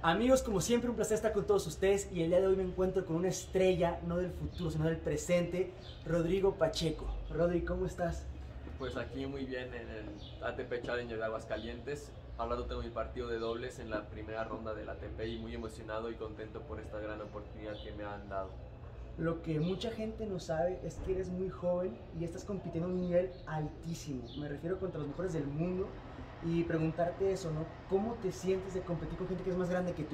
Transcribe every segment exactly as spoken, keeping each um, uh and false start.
Amigos, como siempre, un placer estar con todos ustedes y el día de hoy me encuentro con una estrella, no del futuro, sino del presente, Rodrigo Pacheco. Rodri, ¿cómo estás? Pues aquí muy bien en el A T P Challenger de Aguascalientes. Hablando tengo mi partido de dobles en la primera ronda del A T P y muy emocionado y contento por esta gran oportunidad que me han dado. Lo que mucha gente no sabe es que eres muy joven y estás compitiendo a un nivel altísimo. Me refiero contra los mejores del mundo y preguntarte eso, ¿no? ¿Cómo te sientes de competir con gente que es más grande que tú?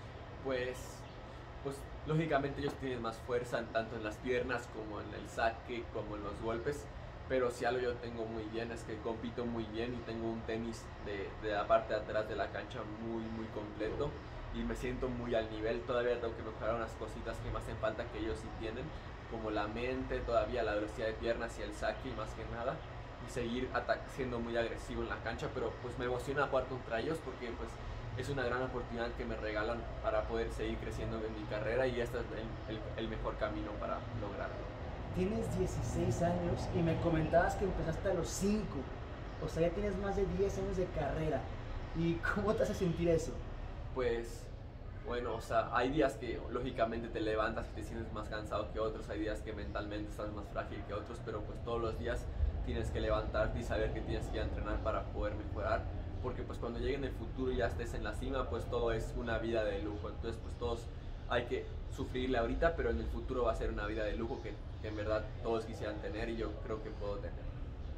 Pues, pues lógicamente ellos tienen más fuerza tanto en las piernas como en el saque, como en los golpes. Pero si algo yo tengo muy bien es que compito muy bien y tengo un tenis de, de la parte de atrás de la cancha muy muy completo y me siento muy al nivel. Todavía tengo que mejorar unas cositas que me hacen falta que ellos sí tienen, como la mente, todavía la velocidad de piernas y el saque y más que nada, y seguir siendo muy agresivo en la cancha. Pero pues me emociona jugar contra ellos porque pues es una gran oportunidad que me regalan para poder seguir creciendo en mi carrera y este es el, el, el mejor camino para lograrlo. Tienes dieciséis años y me comentabas que empezaste a los cinco. O sea, ya tienes más de diez años de carrera. ¿Y cómo te hace sentir eso? Pues bueno, o sea, hay días que lógicamente te levantas y te sientes más cansado que otros, hay días que mentalmente estás más frágil que otros, pero pues todos los días tienes que levantarte y saber que tienes que ir a entrenar para poder mejorar, porque pues cuando llegue en el futuro y ya estés en la cima, pues todo es una vida de lujo. Entonces pues todos hay que sufrirle ahorita, pero en el futuro va a ser una vida de lujo que, que en verdad todos quisieran tener y yo creo que puedo tener.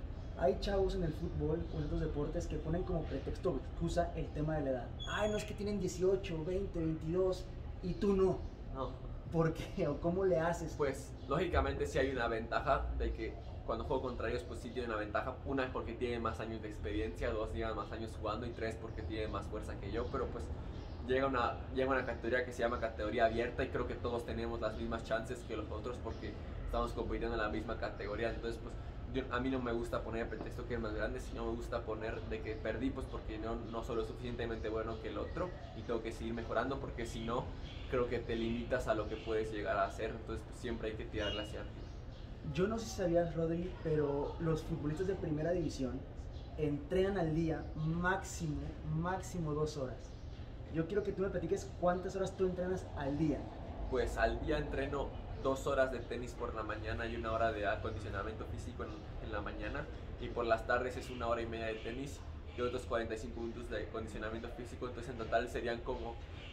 Hay chavos en el fútbol o en otros deportes que ponen como pretexto o excusa el tema de la edad. Ay, no, es que tienen dieciocho, veinte, veintidós y tú no. No. ¿Por qué? ¿O cómo le haces? Pues lógicamente sí hay una ventaja de que cuando juego contra ellos pues sí tienen una ventaja. Una es porque tienen más años de experiencia, dos llevan más años jugando y tres porque tienen más fuerza que yo, pero pues llega una, llega una categoría que se llama categoría abierta y creo que todos tenemos las mismas chances que los otros porque estamos compitiendo en la misma categoría. Entonces pues yo, a mí no me gusta poner el pretexto que es más grande, sino me gusta poner de que perdí pues porque no, no soy lo suficientemente bueno que el otro y tengo que seguir mejorando, porque si no creo que te limitas a lo que puedes llegar a hacer. Entonces pues siempre hay que tirarle hacia arriba. Yo no sé si sabías, Rodri, pero los futbolistas de primera división entrenan al día máximo, máximo dos horas. Yo quiero que tú me platiques cuántas horas tú entrenas al día. Pues al día entreno dos horas de tenis por la mañana y una hora de acondicionamiento físico en, en la mañana, y por las tardes es una hora y media de tenis y otros cuarenta y cinco minutos de acondicionamiento físico. Entonces en total serían como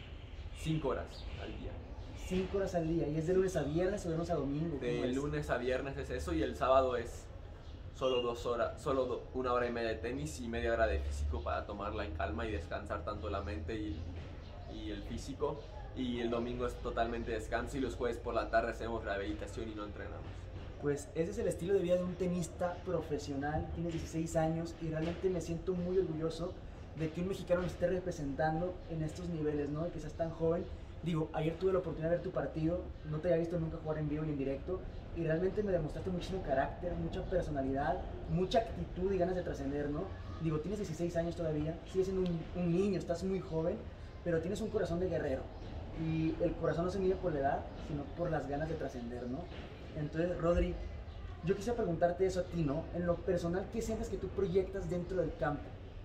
cinco horas al día. Cinco horas al día, ¿y es de lunes a viernes o de lunes a domingo? De lunes a viernes es eso, y el sábado es solo dos horas, solo do, una hora y media de tenis y media hora de físico para tomarla en calma y descansar tanto la mente y, y el físico. Y el domingo es totalmente descanso y los jueves por la tarde hacemos rehabilitación y no entrenamos. Pues ese es el estilo de vida de un tenista profesional. Tienes dieciséis años y realmente me siento muy orgulloso de que un mexicano nos esté representando en estos niveles, ¿no? De que seas tan joven. Digo, ayer tuve la oportunidad de ver tu partido, no te había visto nunca jugar en vivo ni en directo y realmente me demostraste muchísimo carácter, mucha personalidad, mucha actitud y ganas de trascender, ¿no? Digo, tienes dieciséis años todavía, sigues siendo un, un niño, estás muy joven, pero tienes un corazón de guerrero y el corazón no se mide por la edad, sino por las ganas de trascender, ¿no? Entonces, Rodri, yo quisiera preguntarte eso a ti, ¿no? En lo personal, ¿qué sientes que tú proyectas dentro del campo?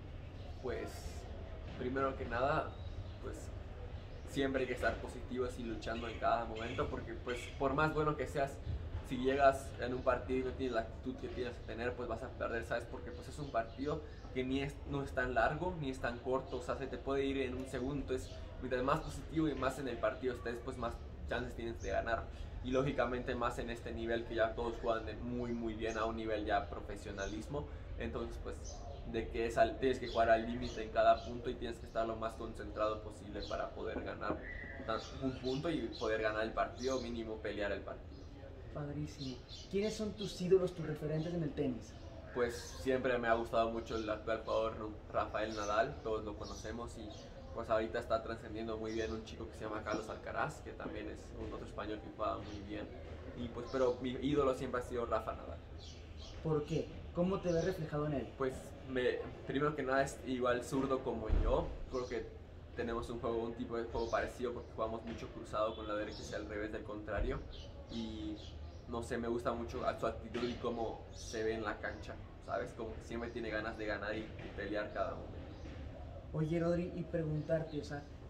Pues, primero que nada, pues siempre hay que estar positivos y luchando en cada momento, porque pues por más bueno que seas, si llegas en un partido y no tienes la actitud que tienes que tener, pues vas a perder, ¿sabes? Porque pues es un partido que ni es, no es tan largo ni es tan corto, o sea, se te puede ir en un segundo. Entonces, mientras más positivo y más en el partido estés, pues más chances tienes de ganar. Y lógicamente más en este nivel que ya todos juegan muy muy bien, a un nivel ya profesionalismo. Entonces pues de que es al, tienes que jugar al límite en cada punto y tienes que estar lo más concentrado posible para poder ganar un punto y poder ganar el partido, mínimo pelear el partido. Padrísimo. ¿Quiénes son tus ídolos, tus referentes en el tenis? Pues siempre me ha gustado mucho el actual jugador Rafael Nadal, todos lo conocemos, y pues ahorita está trascendiendo muy bien un chico que se llama Carlos Alcaraz, que también es un otro español que juega muy bien. Y pues, pero mi ídolo siempre ha sido Rafa Nadal. ¿Por qué? ¿Cómo te ves reflejado en él? Pues me, primero que nada es igual zurdo como yo, creo que tenemos un juego, un tipo de juego parecido porque jugamos mucho cruzado con la derecha y al revés del contrario, y no sé, me gusta mucho su actitud y cómo se ve en la cancha, ¿sabes? Como que siempre tiene ganas de ganar y, y pelear cada momento. Oye, Rodri, y preguntarte, o sea,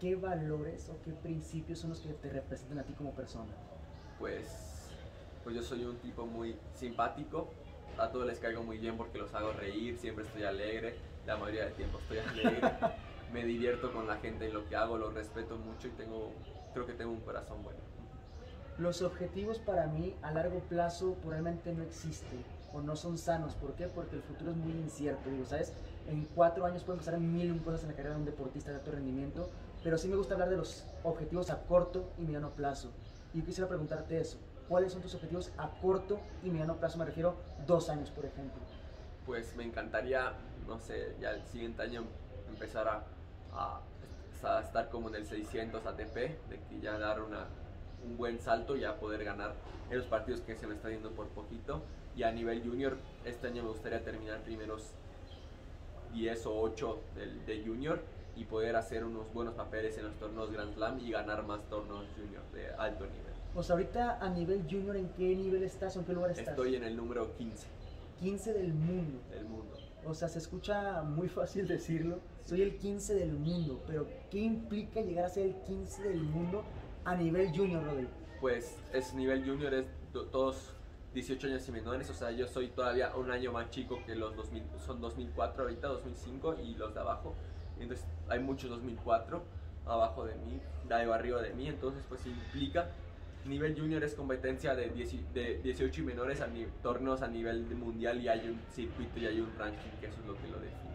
¿qué valores o qué principios son los que te representan a ti como persona? Pues, pues yo soy un tipo muy simpático, a todos les caigo muy bien porque los hago reír, siempre estoy alegre, la mayoría del tiempo estoy alegre, me divierto con la gente en lo que hago, lo respeto mucho y tengo, creo que tengo un corazón bueno. Los objetivos para mí a largo plazo probablemente no existen o no son sanos. ¿Por qué? Porque el futuro es muy incierto. Digo, ¿sabes? En cuatro años pueden pasar mil y un cosas en la carrera de un deportista de alto rendimiento, pero sí me gusta hablar de los objetivos a corto y mediano plazo. Y yo quisiera preguntarte eso. ¿Cuáles son tus objetivos a corto y mediano plazo? Me refiero dos años, por ejemplo. Pues me encantaría, no sé, ya el siguiente año empezar a, a, a estar como en el seiscientos A T P, de que ya dar una, un buen salto y a poder ganar en los partidos que se me está yendo por poquito. Y a nivel junior, este año me gustaría terminar primeros diez o ocho de, de junior y poder hacer unos buenos papeles en los torneos Grand Slam y ganar más torneos junior de alto nivel. O sea, ahorita a nivel junior, ¿en qué nivel estás o en qué lugar estás? Estoy en el número quince. quince del mundo. Del mundo. O sea, se escucha muy fácil decirlo. Soy el quince del mundo, pero ¿qué implica llegar a ser el quince del mundo a nivel junior, Rodri? Pues es nivel junior, es do, todos dieciocho años y menores, o sea, yo soy todavía un año más chico que los dos mil, son dos mil cuatro ahorita, dos mil cinco y los de abajo. Entonces hay muchos dos mil cuatro abajo de mí, de arriba de mí, entonces pues implica nivel junior es competencia de, diez, de dieciocho y menores a ni, torneos a nivel de mundial y hay un circuito y hay un ranking que eso es lo que lo define.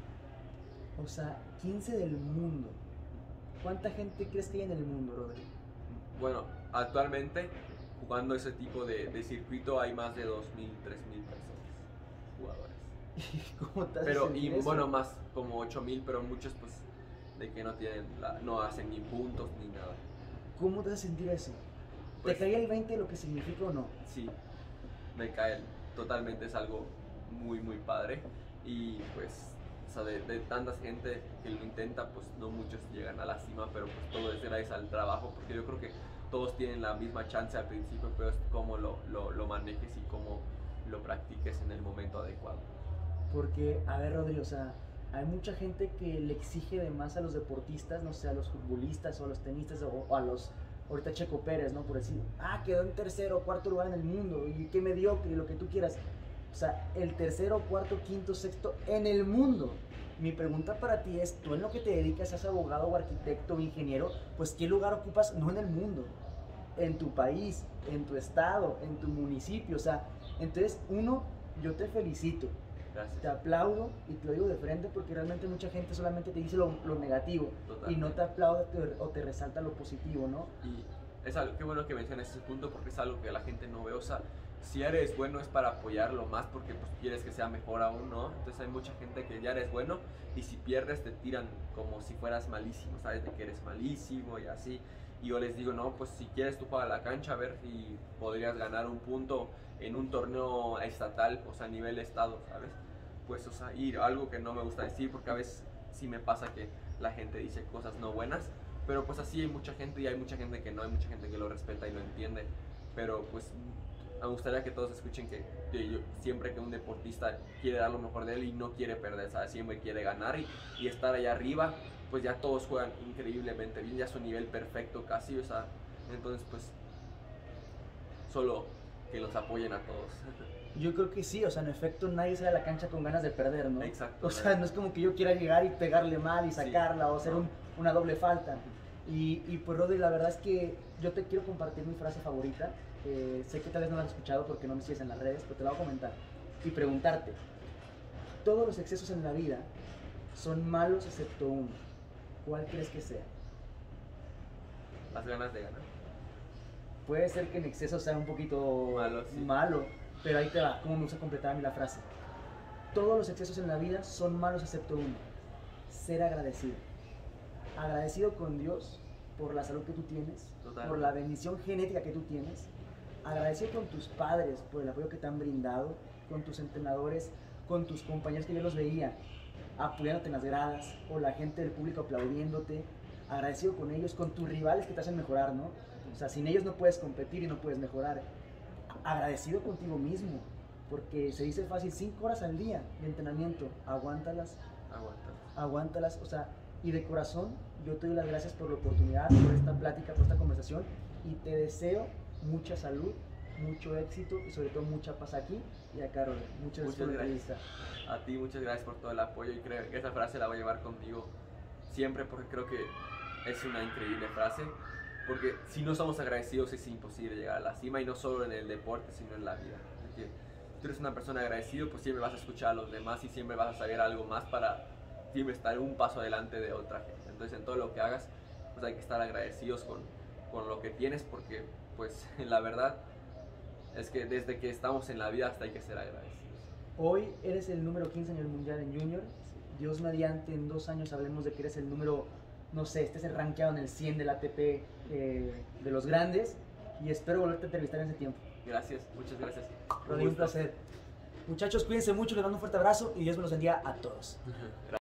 O sea, quince del mundo. ¿Cuánta gente crees que hay en el mundo, Rodri? Bueno, actualmente jugando ese tipo de, de circuito hay más de dos mil, tres mil personas, jugadores. ¿Cómo te hace Pero, sentir y eso? bueno, más como ocho mil, pero muchos pues de que no tienen, la, no hacen ni puntos ni nada. ¿Cómo te hace sentir eso? Pues, ¿Te cae el veinte de lo que significa o no? Sí, me cae totalmente, es algo muy muy padre y pues o sea, de, de tanta gente que lo intenta, pues no muchos llegan a la cima, pero pues todo es gracias al trabajo, porque yo creo que todos tienen la misma chance al principio, pero es cómo lo, lo, lo manejes y cómo lo practiques en el momento adecuado. Porque, a ver, Rodri, o sea, hay mucha gente que le exige de más a los deportistas, no sé, a los futbolistas o a los tenistas o, o a los, ahorita Checo Pérez, ¿no? Por decir, ah, quedó en tercero o cuarto lugar en el mundo y qué mediocre y lo que tú quieras. O sea, el tercero, cuarto, quinto, sexto en el mundo. Mi pregunta para ti es, tú en lo que te dedicas, seas abogado o arquitecto o ingeniero, pues ¿qué lugar ocupas? No en el mundo, en tu país, en tu estado, en tu municipio. O sea, entonces, uno, yo te felicito. Gracias. Te aplaudo y te lo digo de frente porque realmente mucha gente solamente te dice lo, lo negativo. Totalmente. Y no te aplaude te, o te resalta lo positivo, ¿no? Y es algo, qué bueno que menciones ese punto porque es algo que la gente no ve, o sea, si eres bueno es para apoyarlo más porque pues quieres que sea mejor aún, ¿no? Entonces hay mucha gente que ya eres bueno y si pierdes te tiran como si fueras malísimo, ¿sabes? De que eres malísimo y así. Y yo les digo, no, pues si quieres tú juega a la cancha a ver si podrías ganar un punto en un torneo estatal, o sea, a nivel estado, ¿sabes? Pues, o sea, y algo que no me gusta decir porque a veces sí me pasa que la gente dice cosas no buenas, pero pues así hay mucha gente y hay mucha gente que no, hay mucha gente que lo respeta y lo entiende, pero pues me gustaría que todos escuchen que, que yo, siempre que un deportista quiere dar lo mejor de él y no quiere perder, ¿sabes? Siempre quiere ganar y, y estar allá arriba, pues ya todos juegan increíblemente bien, ya su nivel perfecto casi, o sea, entonces pues solo que los apoyen a todos. Yo creo que sí, o sea, en efecto nadie sale a la cancha con ganas de perder, ¿no? Exacto. O sea, no es como que yo quiera llegar y pegarle mal y sacarla, sí, o hacer un, una doble falta. Y, y pues Rodri, la verdad es que yo te quiero compartir mi frase favorita. Eh, sé que tal vez no la has escuchado porque no me sigues en las redes, pero te la voy a comentar. Y preguntarte, todos los excesos en la vida son malos excepto uno. ¿Cuál crees que sea? Las ganas de ganar. Puede ser que en exceso sea un poquito malo, sí. malo, pero ahí te va, cómo me gusta completar a mí la frase. Todos los excesos en la vida son malos excepto uno. Ser agradecido. Agradecido con Dios por la salud que tú tienes, Total. Por la bendición genética que tú tienes. Agradecido con tus padres por el apoyo que te han brindado, con tus entrenadores, con tus compañeros que yo los veía apoyándote en las gradas, o la gente del público aplaudiéndote. Agradecido con ellos, con tus rivales que te hacen mejorar, ¿no? O sea, sin ellos no puedes competir y no puedes mejorar. Agradecido contigo mismo, porque se dice fácil, cinco horas al día de entrenamiento, aguántalas, Aguántalas. aguántalas, o sea, Y de corazón, yo te doy las gracias por la oportunidad, por esta plática, por esta conversación, y te deseo mucha salud, mucho éxito y sobre todo mucha paz aquí y acá, Robert. Muchas, Muchas gracias por la gracias. entrevista. A ti muchas gracias por todo el apoyo y creo que esa frase la voy a llevar conmigo siempre porque creo que es una increíble frase, porque si no somos agradecidos es imposible llegar a la cima, y no solo en el deporte sino en la vida. Porque si tú eres una persona agradecida, pues siempre vas a escuchar a los demás y siempre vas a saber algo más para siempre estar un paso adelante de otra gente. Entonces en todo lo que hagas pues hay que estar agradecidos con, con lo que tienes, porque pues la verdad es que desde que estamos en la vida hasta hay que ser agradecidos. Hoy eres el número quince en el mundial en junior. Dios mediante, en dos años hablemos de que eres el número, no sé, estés rankeado en el cien del A T P eh, de los grandes, y espero volverte a entrevistar en ese tiempo. Gracias, muchas gracias. Rodrigo, un placer. Muchachos, cuídense mucho, les mando un fuerte abrazo y Dios me los bendiga a todos. Gracias.